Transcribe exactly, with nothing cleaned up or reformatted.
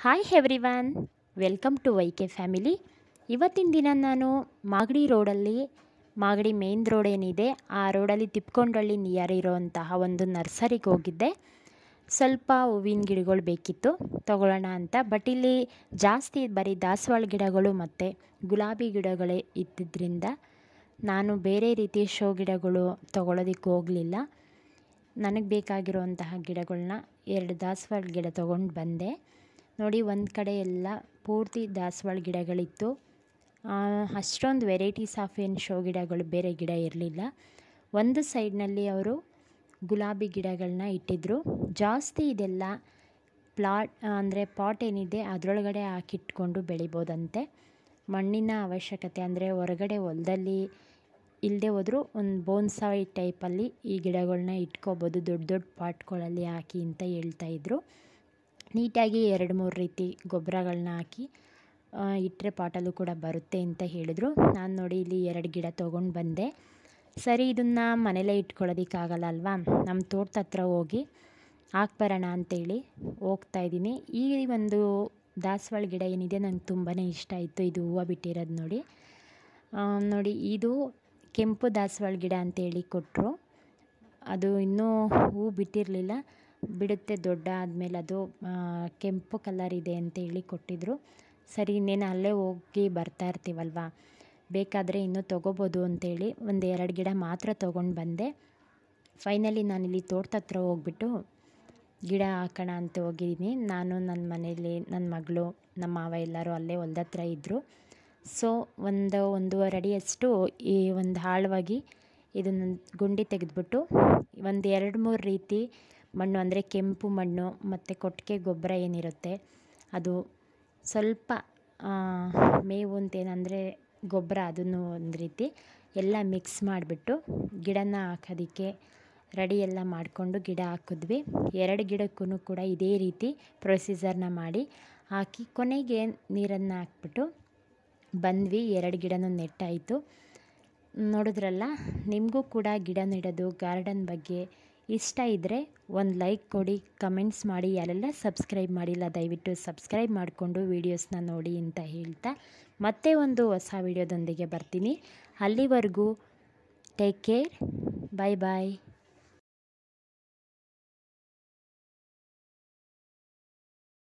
Hi everyone, welcome to Y K family. ಇವತ್ತಿನ ದಿನ ನಾನು ಮಾಗಡಿ ರೋಡಲ್ಲಿ, ಮಾಗಡಿ ಮೇನ್ ರೋಡ್ ಏನಿದೆ ಆ ರೋಡಲ್ಲಿ ತಿಪ್ಕೊಂಡಳ್ಳಿ ನಿಯರ್ ಇರೋವಂತಹ ಒಂದು ನರ್ಸರಿಗೆ ಹೋಗಿದ್ದೆ. ಸ್ವಲ್ಪ ಹೂವಿನ ಗಿಡಗಳು ಬೇಕಿತ್ತು ತಗೊಳ್ಳೋಣ ಅಂತ. ಬಟ್ ಇಲ್ಲಿ ಜಾಸ್ತಿ ಬರೀ ದಾಸವಾಳ ಗಿಡಗಳು ಮತ್ತು ಗುಲಾಬಿ ಗಿಡಗಳೇ ಇದ್ದಿದ್ದರಿಂದ ನಾನು ಬೇರೆ ರೀತಿಯ ಶೋ ಗಿಡಗಳು ತೊಗೊಳೋದಕ್ಕೆ ಹೋಗಲಿಲ್ಲ. ನನಗೆ ಬೇಕಾಗಿರುವಂತಹ ಗಿಡಗಳನ್ನ ಎರಡು ದಾಸವಾಳ ಗಿಡ ತೊಗೊಂಡು ಬಂದೆ. ನೋಡಿ, ಒಂದು ಕಡೆ ಎಲ್ಲ ಪೂರ್ತಿ ದಾಸವಾಳ ಗಿಡಗಳಿತ್ತು. ಅಷ್ಟೊಂದು ವೆರೈಟೀಸ್ ಆಫ್ ಏನು ಶೋ ಗಿಡಗಳು ಬೇರೆ ಗಿಡ ಇರಲಿಲ್ಲ. ಒಂದು ಸೈಡ್ನಲ್ಲಿ ಅವರು ಗುಲಾಬಿ ಗಿಡಗಳನ್ನ ಇಟ್ಟಿದ್ದರು. ಜಾಸ್ತಿ ಇದೆಲ್ಲ ಪ್ಲಾಟ್ ಅಂದರೆ ಪಾಟ್ ಏನಿದೆ ಅದರೊಳಗಡೆ ಹಾಕಿಟ್ಕೊಂಡು ಬೆಳಿಬೋದಂತೆ. ಮಣ್ಣಿನ ಅವಶ್ಯಕತೆ ಅಂದರೆ ಹೊರಗಡೆ ಹೊಲದಲ್ಲಿ ಇಲ್ಲದೆ ಹೋದರೂ ಒಂದು ಬೋನ್ಸಾಯಿ ಟೈಪಲ್ಲಿ ಈ ಗಿಡಗಳನ್ನ ಇಟ್ಕೋಬೋದು, ದೊಡ್ಡ ದೊಡ್ಡ ಪಾಟ್ಗಳಲ್ಲಿ ಹಾಕಿ ಅಂತ ಹೇಳ್ತಾಯಿದ್ರು. ನೀಟಾಗಿ ಎರಡು ಮೂರು ರೀತಿ ಗೊಬ್ಬರಗಳನ್ನ ಹಾಕಿ ಇಟ್ಟರೆ ಪಾಟಲ್ಲೂ ಕೂಡ ಬರುತ್ತೆ ಅಂತ ಹೇಳಿದ್ರು. ನಾನು ನೋಡಿ ಇಲ್ಲಿ ಎರಡು ಗಿಡ ತೊಗೊಂಡು ಬಂದೆ. ಸರಿ, ಇದನ್ನು ಮನೇಲೇ ಇಟ್ಕೊಳ್ಳೋದಕ್ಕಾಗಲ್ಲ ಅಲ್ವಾ, ನಮ್ಮ ತೋಟದ ಹತ್ರ ಹೋಗಿ ಹಾಕ್ಬರೋಣ ಅಂತೇಳಿ ಹೋಗ್ತಾಯಿದ್ದೀನಿ. ಈ ಒಂದು ದಾಸವಾಳ ಗಿಡ ಏನಿದೆ ನಂಗೆ ತುಂಬಾ ಇಷ್ಟ ಆಯಿತು. ಇದು ಹೂವು ಬಿಟ್ಟಿರೋದು ನೋಡಿ ನೋಡಿ ಇದು ಕೆಂಪು ದಾಸವಾಳ ಗಿಡ ಅಂತೇಳಿ ಕೊಟ್ಟರು. ಅದು ಇನ್ನೂ ಹೂ ಬಿಟ್ಟಿರಲಿಲ್ಲ, ಬಿಡುತ್ತೆ ದೊಡ್ಡ ಆದಮೇಲೆ ಅದು ಕೆಂಪು ಕಲರ್ ಇದೆ ಅಂತೇಳಿ ಕೊಟ್ಟಿದ್ದರು. ಸರಿ, ಇನ್ನೇನು ಅಲ್ಲೇ ಹೋಗಿ ಬರ್ತಾ ಇರ್ತೀವಲ್ವ, ಬೇಕಾದರೆ ಇನ್ನೂ ತೊಗೋಬೋದು ಅಂತೇಳಿ ಒಂದು ಎರಡು ಗಿಡ ಮಾತ್ರ ತೊಗೊಂಡು ಬಂದೆ. ಫೈನಲಿ ನಾನಿಲ್ಲಿ ತೋಟದ ಹತ್ರ ಹೋಗ್ಬಿಟ್ಟು ಗಿಡ ಹಾಕೋಣ ಅಂತ ಹೋಗಿದ್ದೀನಿ. ನಾನು ನನ್ನ ಮನೇಲಿ ನನ್ನ ಮಗಳು ನಮ್ಮ ಮಾವ ಎಲ್ಲರೂ ಅಲ್ಲೇ ಹೊಲ್ದ ಹತ್ರ ಇದ್ದರು. ಸೊ ಒಂದು ಒಂದೂವರೆ ಅಡಿಯಷ್ಟು ಈ ಒಂದು ಆಳವಾಗಿ ಇದನ್ನು ಗುಂಡಿ ತೆಗೆದ್ಬಿಟ್ಟು ಒಂದು ಎರಡು ಮೂರು ರೀತಿ ಮಣ್ಣು ಅಂದರೆ ಕೆಂಪು ಮಣ್ಣು ಮತ್ತು ಕೊಟ್ಟಿಗೆ ಗೊಬ್ಬರ ಏನಿರುತ್ತೆ ಅದು, ಸ್ವಲ್ಪ ಮೇವು ಅಂತೇನಂದರೆ ಗೊಬ್ಬರ, ಅದನ್ನು ಒಂದು ರೀತಿ ಎಲ್ಲ ಮಿಕ್ಸ್ ಮಾಡಿಬಿಟ್ಟು ಗಿಡನ ಹಾಕೋದಕ್ಕೆ ರೆಡಿ ಎಲ್ಲ ಮಾಡಿಕೊಂಡು ಗಿಡ ಹಾಕಿದ್ವಿ. ಎರಡು ಗಿಡಕ್ಕೂ ಕೂಡ ಇದೇ ರೀತಿ ಪ್ರೊಸೀಜರ್ನ ಮಾಡಿ ಹಾಕಿ ಕೊನೆಗೆ ನೀರನ್ನು ಹಾಕ್ಬಿಟ್ಟು ಬಂದ್ವಿ. ಎರಡು ಗಿಡನೂ ನೆಟ್ಟಾಯಿತು. ನೋಡಿದ್ರಲ್ಲ, ನಿಮಗೂ ಕೂಡ ಗಿಡ ನೆಡೋದು, ಗಾರ್ಡನ್ ಬಗ್ಗೆ ಇಷ್ಟ ಇದ್ದರೆ ಒಂದು ಲೈಕ್ ಕೊಡಿ, ಕಮೆಂಟ್ಸ್ ಮಾಡಿ. ಯಾರೆಲ್ಲ ಸಬ್ಸ್ಕ್ರೈಬ್ ಮಾಡಿಲ್ಲ ದಯವಿಟ್ಟು ಸಬ್ಸ್ಕ್ರೈಬ್ ಮಾಡಿಕೊಂಡು ವೀಡಿಯೋಸ್ನ ನೋಡಿ ಅಂತ ಹೇಳ್ತಾ ಮತ್ತೆ ಒಂದು ಹೊಸ ವೀಡಿಯೋದೊಂದಿಗೆ ಬರ್ತೀನಿ. ಅಲ್ಲಿವರೆಗೂ ಟೇಕ್ ಕೇರ್, ಬಾಯ್ ಬಾಯ್.